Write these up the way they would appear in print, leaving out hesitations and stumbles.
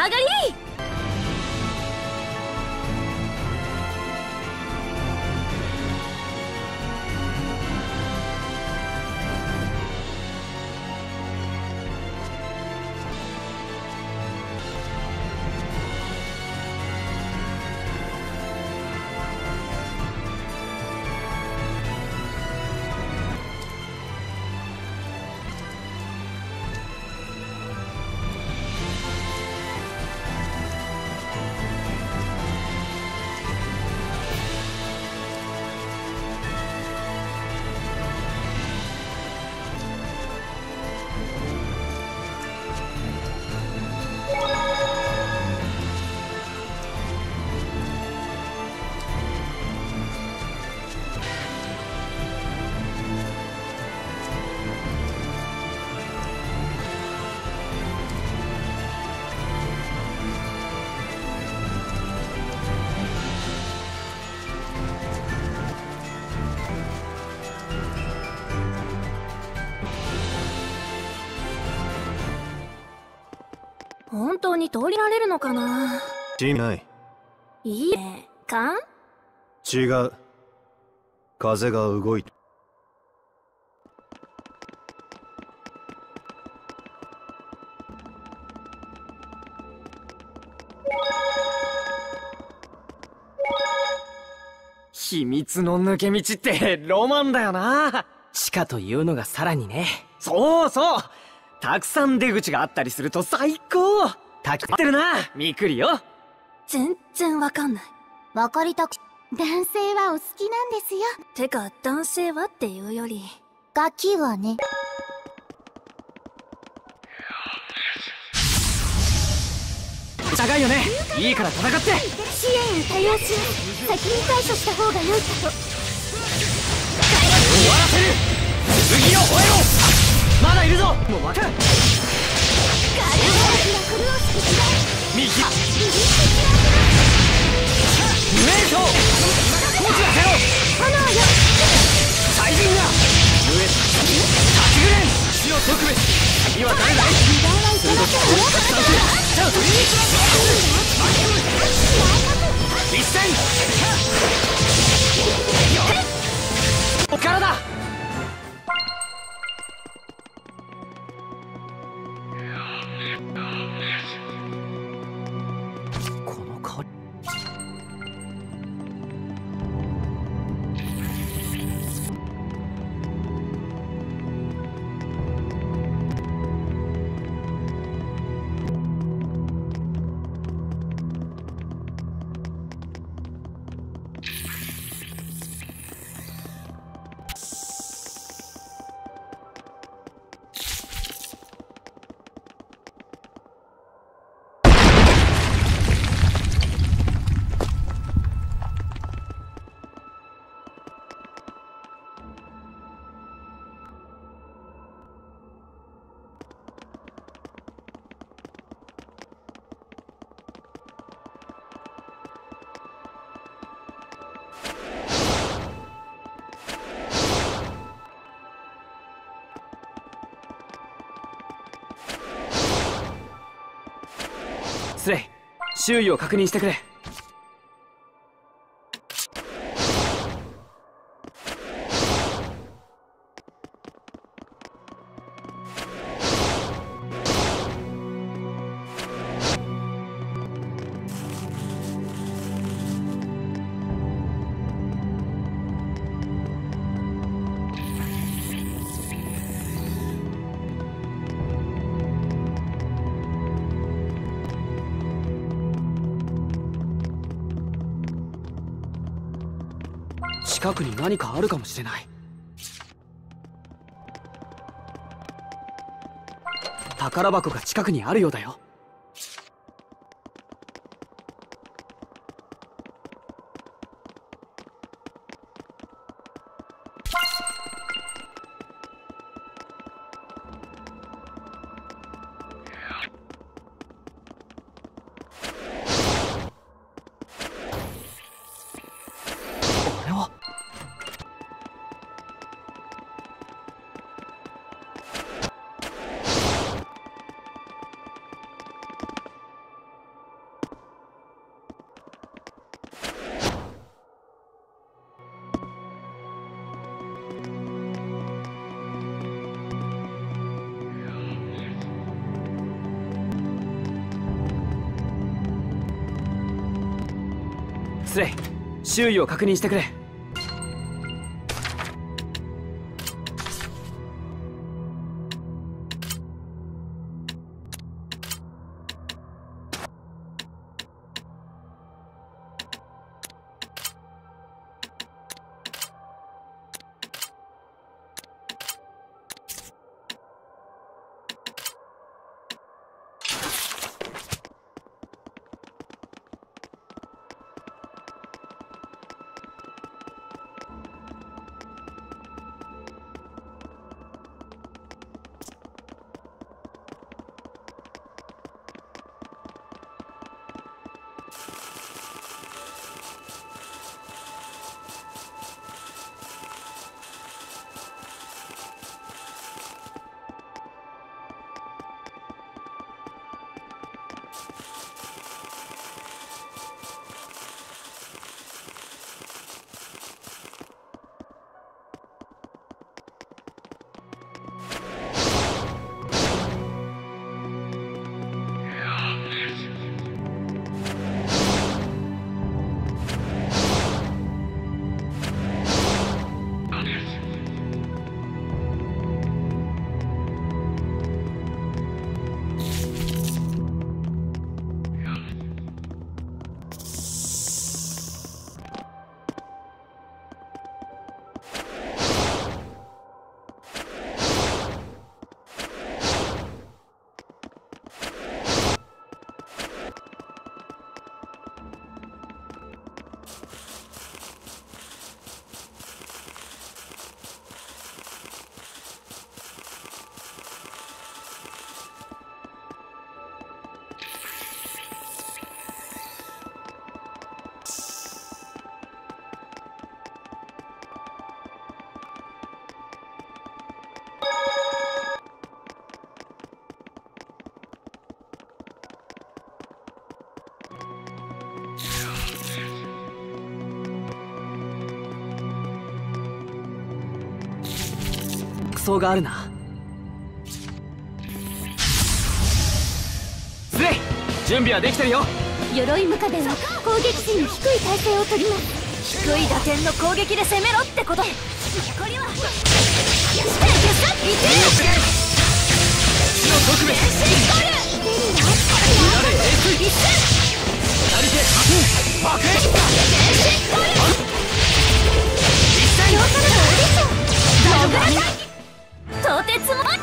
上がり。本当に通りられるのかな。 しない。 いいね。かん？ 違う。風が動いて。 秘密の抜け道ってロマンだよな。地下というのがさらにね。そうそう、たくさん出口があったりすると最高。たきってるな、みくりよ。 全然わかんない。 わかりたく。男性はお好きなんですよ。 てか男性はっていうよりガキはね。 高いよね。いいから戦って。 支援を多用し、先に対処した方が良いかと。 終わらせる。次を吠えろ。まだいるぞ。もう待て。右。無名将。コーチがせろ。 炎よ。 大人が。上。立ちぐれん。死の特別。次は誰だい。鋭く作戦。じゃあフリース一戦。おからだ。この香り。スレイ、周囲を確認してくれ。近くに何かあるかもしれない。宝箱が近くにあるようだよ。 スレイ、周囲を確認してくれ。装があるな。スレイ、準備はできてるよ。 鎧ムカデは攻撃時に低い体勢を取ります。 低い打点の攻撃で攻めろってこと。残りはしていて死の特別全身ゴール乱れエース一瞬左手爆炎全身ゴール一斉強化のオーディションダブルアタックとてつもない。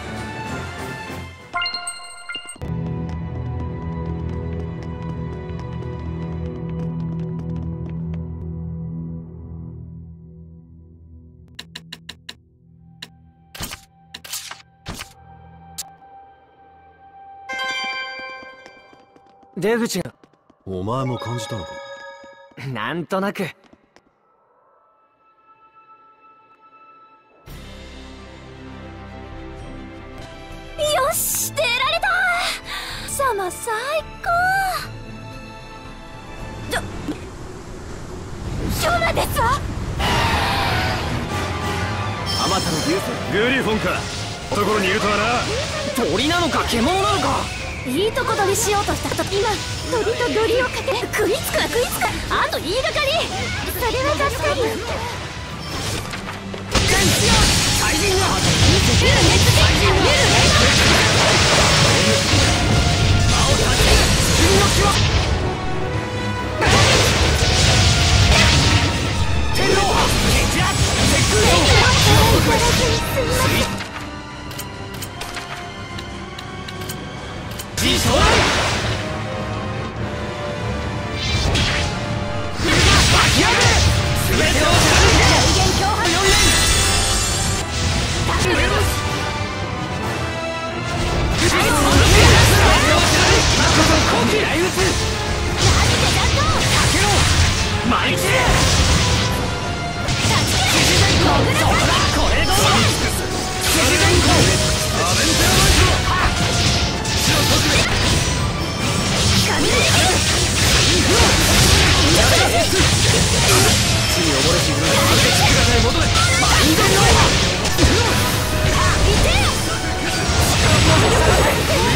出口がお前も感じたのか。 なんとなく。 よし出られた。様最高。ジョナですわ。 あまたの流星グリフォンか。ところにいるとはな。 鳥なのか獣なのか。 いいとこ取りしようとしたと今鳥と鳥をかけ食いつくあと言いがかり。 それは助かる。 怪人が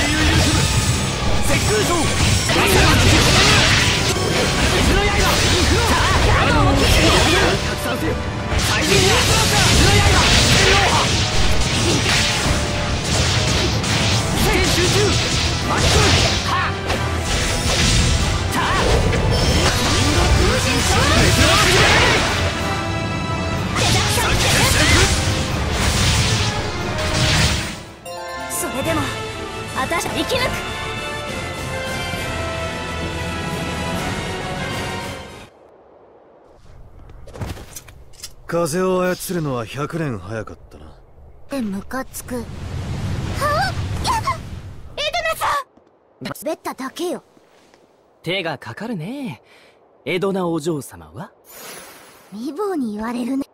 こせよ。最善や水の刃天皇派全集中巻き込むはった風神昇竜それでも私は生き抜く。 風を操るのは100年早かったな。 ムカつく。はあ、エデナさん滑っただけよ。 手がかかるね。エドナお嬢様は未亡に言われるね。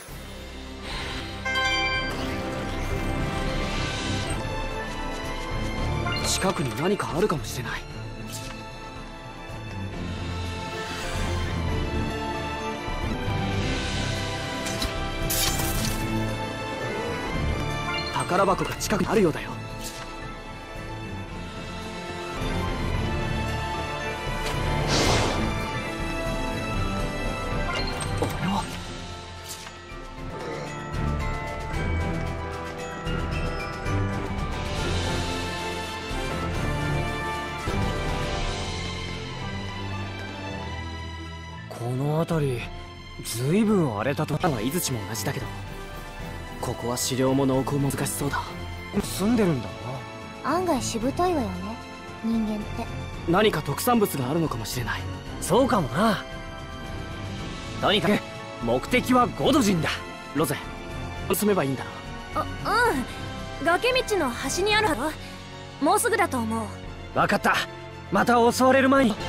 近くに何かあるかもしれない。宝箱が近くにあるようだよ。俺はこの辺りずいぶん荒れたところは井槌も同じだけど、ここは狩猟も農耕も難しそうだ。住んでるんだな。 案外しぶといわよね、人間って。 何か特産物があるのかもしれない。そうかもな。とにかく目的はゴドジンだ。ロゼ進めばいいんだうん、崖道の端にあるだろ。もうすぐだと思う。 分かった。また襲われる前に。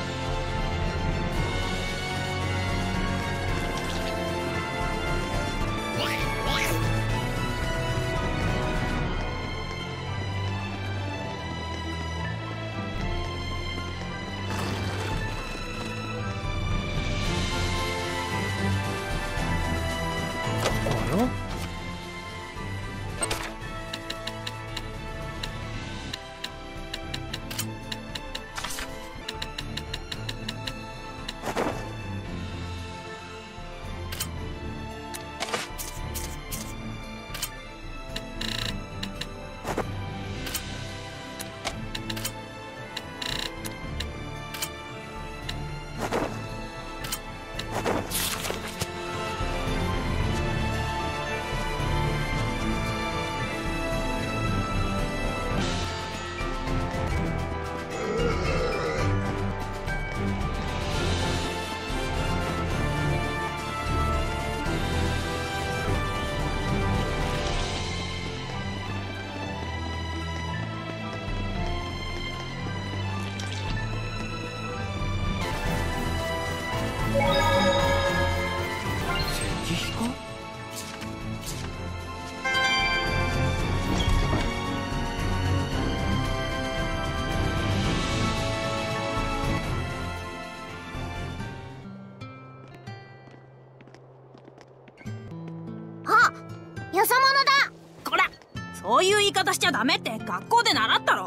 よそ者だ。 こら、そういう言い方しちゃダメって学校で習ったろ。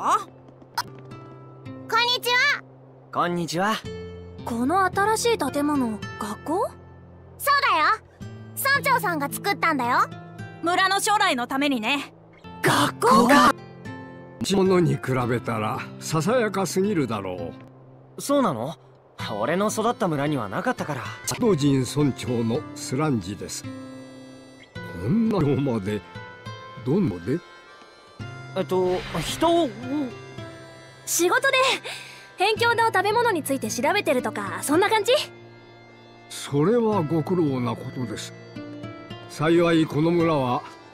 こんにちは。 こんにちは。 この新しい建物、学校？ そうだよ、村長さんが作ったんだよ。 村の将来のためにね。 学校がものに比べたらささやかすぎるだろう。 そうなの？俺の育った村にはなかったから。 ゴドジン村長のスランジです。こんな量までどんので？ 人を仕事で辺境の食べ物について調べてるとか、そんな感じ？ それはご苦労なことです。幸いこの村は